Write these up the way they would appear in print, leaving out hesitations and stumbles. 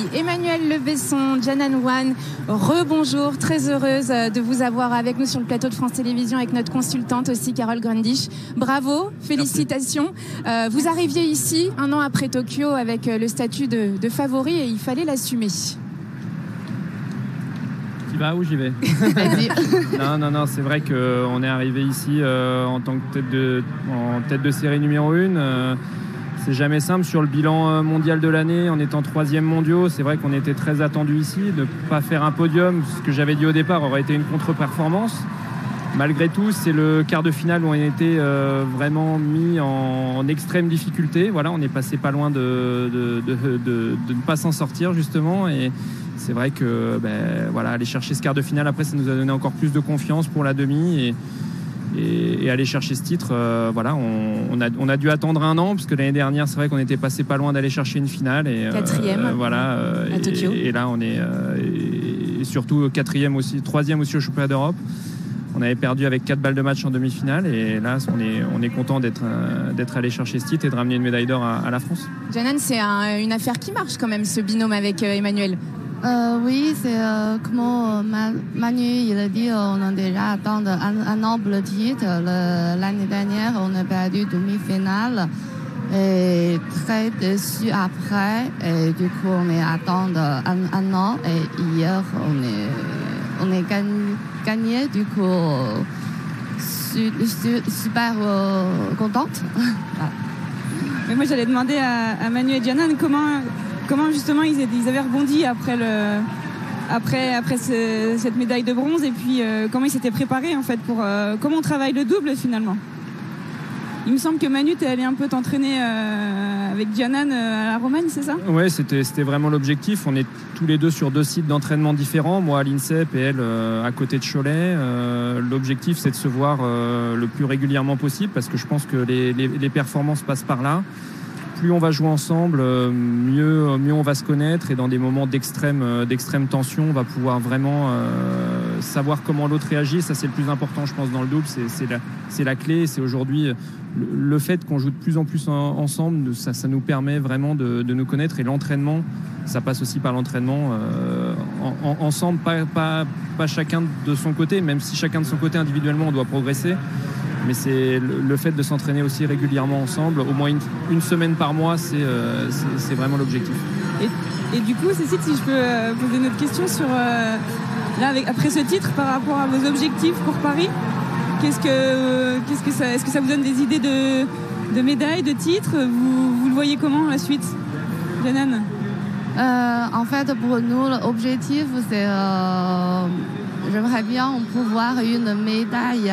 Emmanuel Lebesson, Jianan Wan, rebonjour, très heureuse de vous avoir avec nous sur le plateau de France Télévisions avec notre consultante aussi, Carole Grundisch. Bravo, félicitations. Vous arriviez ici un an après Tokyo avec le statut de favori et il fallait l'assumer. Tu vas où j'y vais? Non, c'est vrai qu'on est arrivé ici en tant que tête de série numéro 1. C'est jamais simple sur le bilan mondial de l'année en étant 3e mondiaux. C'est vrai qu'on était très attendu ici. De ne pas faire un podium, ce que j'avais dit au départ, aurait été une contre-performance. Malgré tout, c'est le quart de finale où on a été vraiment mis en extrême difficulté. Voilà, on est passé pas loin de ne pas s'en sortir justement. Et c'est vrai que aller chercher ce quart de finale, après, ça nous a donné encore plus de confiance pour la demi. Et aller chercher ce titre, on a dû attendre un an parce que l'année dernière, c'est vrai qu'on était passé pas loin d'aller chercher une finale. Et, 4e à Tokyo. Et là, on est et surtout 4e aussi, 3e aussi au championnat d'Europe. On avait perdu avec 4 balles de match en demi-finale et là, on est content d'être allé chercher ce titre et de ramener une médaille d'or à la France. Jianan, c'est une affaire qui marche quand même, ce binôme avec Emmanuel. Oui, c'est comment Manu il a dit, on a déjà attendu un an pour le titre. L'année dernière, on a perdu demi-finale et très déçu après. Et du coup, on est attendu un an et hier, on est gagné. Du coup, super contente. Mais moi, j'allais demander à Manu et Jianan comment justement ils avaient rebondi après cette médaille de bronze et puis comment ils s'étaient préparés en fait pour comment on travaille le double finalement. Il me semble que Manu, t'es allé un peu t'entraîner avec Jianan à la Romagne, c'est ça? Ouais, c'était vraiment l'objectif. On est tous les deux sur 2 sites d'entraînement différents, moi à l'INSEP et elle à côté de Cholet. L'objectif, c'est de se voir le plus régulièrement possible parce que je pense que les performances passent par là. Plus on va jouer ensemble, mieux on va se connaître et dans des moments d'extrême tension, on va pouvoir vraiment savoir comment l'autre réagit. Ça, c'est le plus important, je pense, dans le double. C'est la clé. C'est aujourd'hui le fait qu'on joue de plus en plus ensemble, ça nous permet vraiment de nous connaître. Et l'entraînement, ça passe aussi par l'entraînement ensemble, pas chacun de son côté, même si chacun de son côté individuellement, on doit progresser. Mais c'est le fait de s'entraîner aussi régulièrement ensemble, au moins une semaine par mois, c'est vraiment l'objectif. Et du coup, Cécile, si je peux poser une autre question sur après ce titre, par rapport à vos objectifs pour Paris, est-ce que ça vous donne des idées de médailles, de titres? Vous le voyez comment la suite, Jianan? En fait, pour nous, l'objectif, c'est j'aimerais bien pouvoir une médaille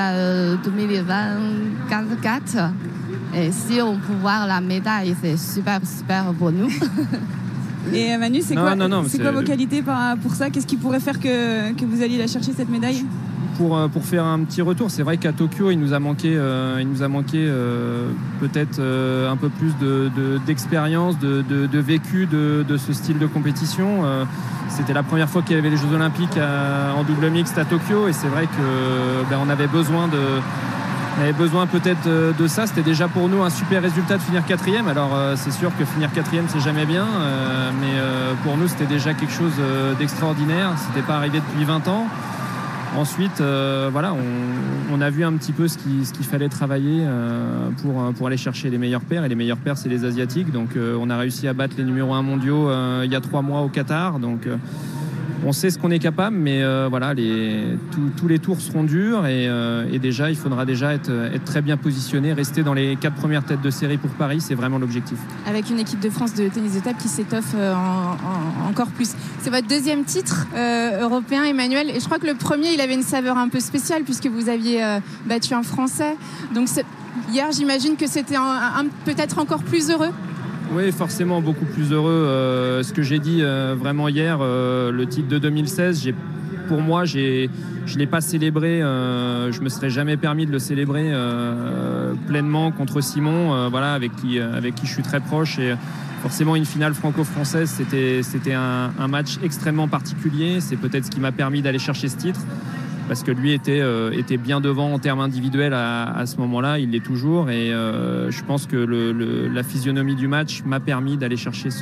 2024. Et si on peut voir la médaille, c'est super pour nous. Et Manu, c'est quoi vos qualités pour ça? Qu'est-ce qui pourrait faire que vous alliez la chercher, cette médaille? Pour faire un petit retour, c'est vrai qu'à Tokyo, il nous a manqué peut-être un peu plus d'expérience, de vécu de ce style de compétition. C'était la première fois qu'il y avait les Jeux Olympiques en double mixte à Tokyo et c'est vrai que on avait besoin peut-être de ça. C'était déjà pour nous un super résultat de finir 4e. Alors c'est sûr que finir 4e, c'est jamais bien, mais pour nous, c'était déjà quelque chose d'extraordinaire. C'était pas arrivé depuis 20 ans. Ensuite, on a vu un petit peu ce qu'il fallait travailler pour aller chercher les meilleurs pairs. Et les meilleurs pairs, c'est les Asiatiques. Donc, on a réussi à battre les numéros 1 mondiaux il y a 3 mois au Qatar. Donc, on sait ce qu'on est capable. Mais tous les tours seront durs. Et déjà, il faudra déjà être très bien positionné. Rester dans les 4 premières têtes de série pour Paris, c'est vraiment l'objectif. Avec une équipe de France de tennis de table qui s'étoffe encore plus. C'est votre 2e titre européen, Emmanuel. Et je crois que le premier, il avait une saveur un peu spéciale puisque vous aviez battu un Français. Donc hier, j'imagine que c'était peut-être encore plus heureux. Oui, forcément, beaucoup plus heureux. Ce que j'ai dit vraiment hier, le titre de 2016, pour moi, je ne l'ai pas célébré. Je ne me serais jamais permis de le célébrer pleinement contre Simon, avec qui je suis très proche. Et forcément, une finale franco-française, c'était un match extrêmement particulier. C'est peut-être ce qui m'a permis d'aller chercher ce titre. parce que lui était bien devant en termes individuels à ce moment-là, il l'est toujours, et je pense que la physionomie du match m'a permis d'aller chercher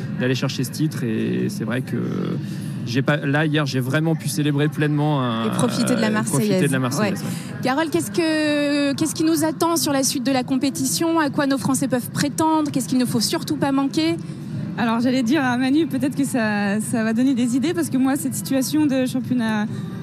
ce titre, et c'est vrai que hier, j'ai vraiment pu célébrer pleinement et profiter de la Marseillaise. Ouais. Carole, qu'est-ce qui nous attend sur la suite de la compétition? À quoi nos Français peuvent prétendre? Qu'est-ce qu'il ne faut surtout pas manquer? Alors j'allais dire à Manu, peut-être que ça va donner des idées, parce que moi, cette situation de championnat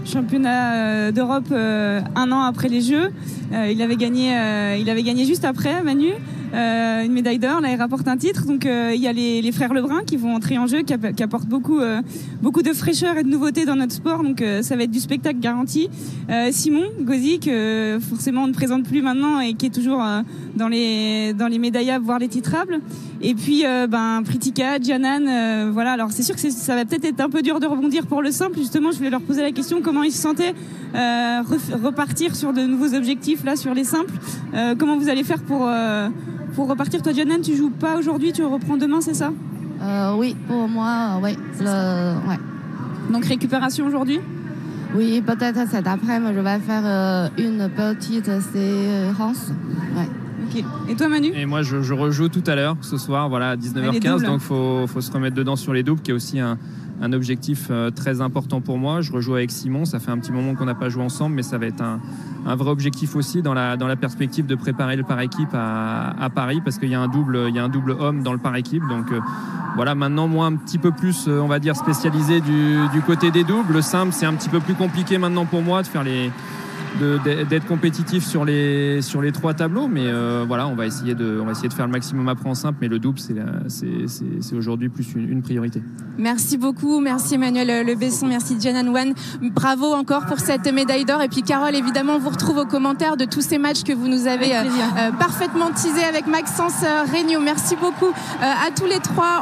d'Europe 1 an après les Jeux, il avait gagné juste après, Manu. Une médaille d'or, là il rapporte un titre, donc il y a les frères Lebrun qui vont entrer en jeu, qui apportent beaucoup de fraîcheur et de nouveauté dans notre sport, donc ça va être du spectacle garanti. Simon Gauzy, que forcément on ne présente plus maintenant et qui est toujours dans les médaillables, voire les titrables, et puis Pritika, Giannan, voilà. Alors c'est sûr que ça va peut-être être un peu dur de rebondir pour le simple, justement je voulais leur poser la question comment ils se sentaient repartir sur de nouveaux objectifs là sur les simples, comment vous allez faire pour repartir? Toi, Giannan, tu joues pas aujourd'hui, tu reprends demain, c'est ça? Oui, pour moi, oui. Ouais. Donc récupération aujourd'hui? Oui, peut-être cet après-midi, je vais faire une petite séance. Ouais. Okay. Et toi, Manu? Et moi, je rejoue tout à l'heure, ce soir, voilà, à 19h15, donc faut se remettre dedans sur les doubles, qui est aussi un objectif très important pour moi. Je rejoue avec Simon, ça fait un petit moment qu'on n'a pas joué ensemble, mais ça va être un vrai objectif aussi dans la perspective de préparer le par équipe à Paris, parce qu'il y a un double homme dans le par équipe, donc voilà. Maintenant, moi, un petit peu plus, on va dire, spécialisé du côté des doubles. Le simple, c'est un petit peu plus compliqué maintenant pour moi de faire d'être compétitif sur les 3 tableaux, mais voilà, on va essayer de faire le maximum après en simple, mais le double c'est aujourd'hui plus une priorité. Merci beaucoup, merci Emmanuel Le Besson, merci Giannan Wan, bravo encore pour cette médaille d'or. Et puis Carole, évidemment, on vous retrouve aux commentaires de tous ces matchs que vous nous avez parfaitement teasés avec Maxence Regnault. Merci beaucoup à tous les 3.